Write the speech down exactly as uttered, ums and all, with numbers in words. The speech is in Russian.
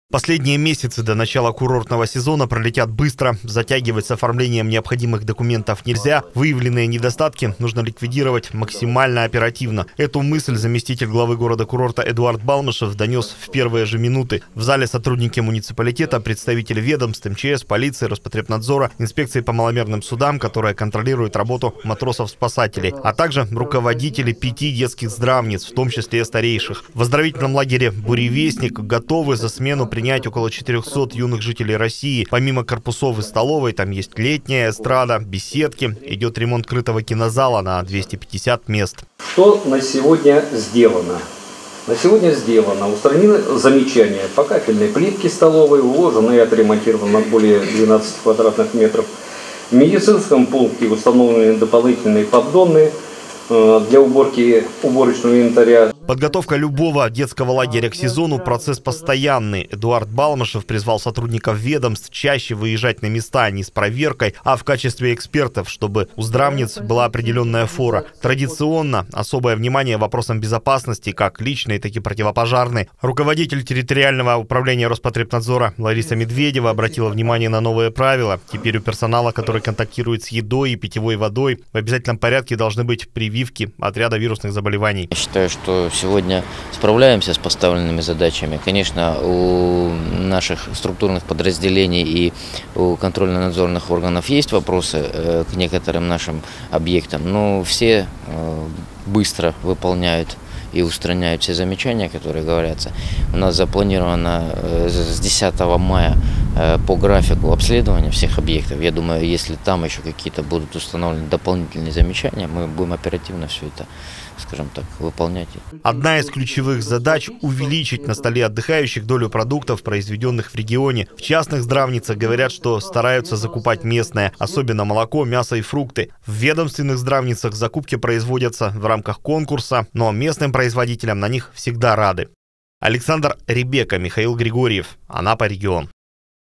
Последние месяцы до начала курортного сезона пролетят быстро. Затягивать с оформлением необходимых документов нельзя. Выявленные недостатки нужно ликвидировать максимально оперативно. Эту мысль заместитель главы города-курорта Эдуард Балмышев донес в первые же минуты. В зале сотрудники муниципалитета, представители ведомств, эм че эс, полиции, Роспотребнадзора, инспекции по маломерным судам, которая контролирует работу матросов-спасателей, а также руководители пяти детских здравниц, в том числе и старейших. В оздоровительном лагере «Буревестник» готовы за смену принять около четырёхсот юных жителей России. Помимо корпусов и столовой, там есть летняя эстрада, беседки. Идет ремонт крытого кинозала на двести пятьдесят мест. Что на сегодня сделано? На сегодня сделано. Устранены замечания по кафельной плитке столовой, уложено и отремонтировано более двенадцати квадратных метров. В медицинском пункте установлены дополнительные поддоны для уборки уборочного инвентаря. Подготовка любого детского лагеря к сезону – процесс постоянный. Эдуард Балмышев призвал сотрудников ведомств чаще выезжать на места не с проверкой, а в качестве экспертов, чтобы у здравниц была определенная фора. Традиционно особое внимание вопросам безопасности, как личной, так и противопожарной. Руководитель территориального управления Роспотребнадзора Лариса Медведева обратила внимание на новые правила. Теперь у персонала, который контактирует с едой и питьевой водой, в обязательном порядке должны быть прививки от ряда вирусных заболеваний. Я считаю, что сегодня справляемся с поставленными задачами. Конечно, у наших структурных подразделений и у контрольно-надзорных органов есть вопросы к некоторым нашим объектам, но все быстро выполняют и устраняют все замечания, которые говорятся. У нас запланировано с десятого мая по графику обследования всех объектов. Я думаю, если там еще какие-то будут установлены дополнительные замечания, мы будем оперативно все это, скажем так, выполнять. Одна из ключевых задач – увеличить на столе отдыхающих долю продуктов, произведенных в регионе. В частных здравницах говорят, что стараются закупать местное, особенно молоко, мясо и фрукты. В ведомственных здравницах закупки производятся в рамках конкурса, но местным производителям на них всегда рады. Александр Ребека, Михаил Григорьев, Анапа регион.